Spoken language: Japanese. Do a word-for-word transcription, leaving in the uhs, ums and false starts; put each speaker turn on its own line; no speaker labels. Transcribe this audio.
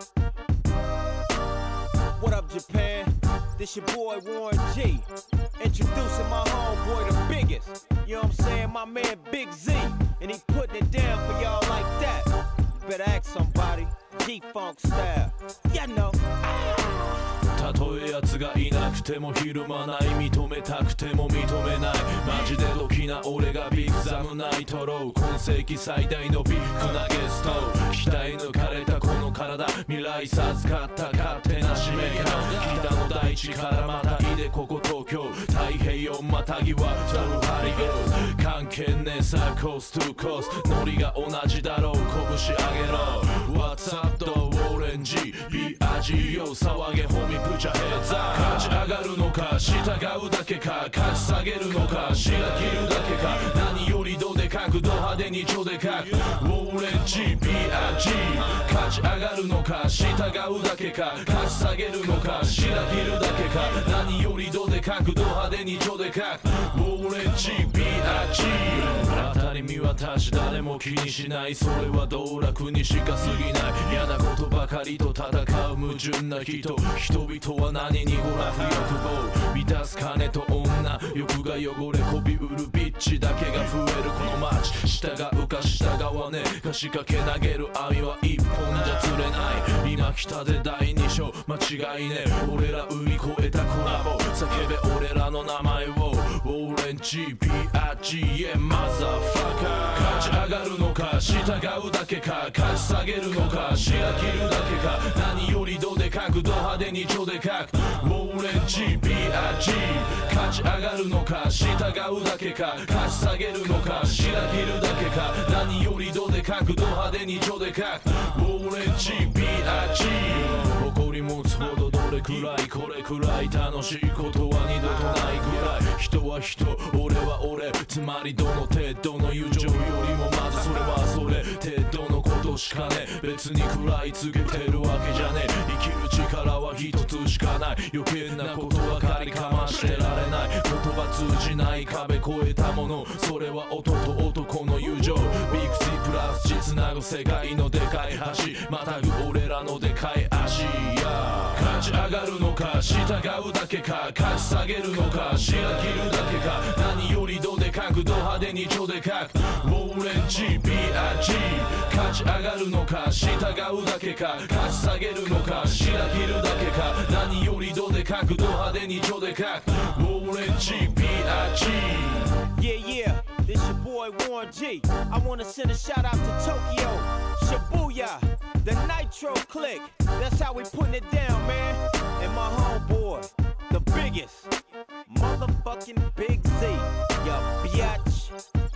What up, Japan? This your boy Warren G. Introducing my homeboy, the biggest. You know what I'm saying? My man Big Z. And he putting it down for y'all like that. You better ask somebody. G-Funk style. You know.
たとえ奴がいなくてもひるまない、認めたくても認めない、マジでドキな俺がビッグザムナイトロー、今世紀最大のビッグなゲスト、鍛え抜かれたこの体、未来授かった勝手な使命感、北の大地からまたいでここ東京、太平洋またぎは太るハリウッド、関係ねえさコーストゥコース、ノリが同じだろう、拳上げろ What's up とウォーレンジ ビーアージー よ騒げホミプチャヘッザー、勝ち上がるのか従うだけか、勝ち下げるのかしら切るだけか、何よりどでかくド派手にちょでかくウォーレンジ ビーアージー、 勝ち上がるのか従うだけか、勝ち下げるのかしら切るだけか、何よりどでかくド派手にちょでかくウォーレンジ ビーアージー、 当たり見渡し誰も気にしない、それは道楽にしか過ぎない、嫌なことばかりと戦う矛盾な人、人々は何に娯楽欲望、満たす金と女、欲が汚れこびうるビッチだけが増えるこの街、従うか従わねえか仕掛け投げる網は一本じゃ釣れない、今来たで第二章間違いねえ、俺ら売り超えたコラボ、叫べ俺らの名前をオレンジ ビーアージー へマザーファカー、勝ち上がるのか従うだけか、勝ち下げるのかしら切るだけか、何よりどでかくド派手にちょでかくウォーレンジ ビーアージー、 勝ち上がるのか従うだけか、勝ち下げるのかしら切るだけか、何よりどでかくド派手にちょでかくウォーレンジ ビーアージー、 誇り持つほどどれくらいこれくらい楽しいことは二度とないくらい、人は人俺は俺、つまりどの程度の友情よりもまずそれはそれ程度のことしかね、別に食らいつけてるわけじゃねえ、生きる力は一つしかない、余計なことばかりかましてられない、言葉通じない壁越えたもの、それは音と男の友情、ビッグ C プラス地つなぐ世界のでかい橋、またぐ俺らのでかい足、勝ち上がるのか従うだけか、勝ち下げるのかしら切るだけか、何よりどでかくド派手にちょでかくウォーレンジ ビーアージー、 勝ち上がるのか従うだけか、勝ち下げるのかしら切るだけか、何よりどでかくド派手にちょでかくウォーレンジ ビーアージー、
Yeah, yeah, this your boy Warren G. I wanna send a shout out to Tokyo, Shibuya, the Nitro Click. That's how we putting it down, man. And my homeboy, the biggest, motherfucking Big Z. Ya biatch.